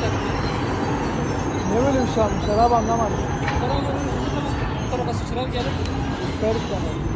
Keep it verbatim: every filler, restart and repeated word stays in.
Ne böyle bir şey almışlar abi, anlamadım. Bu tarafa sıçrar gelir. Süper bir tane.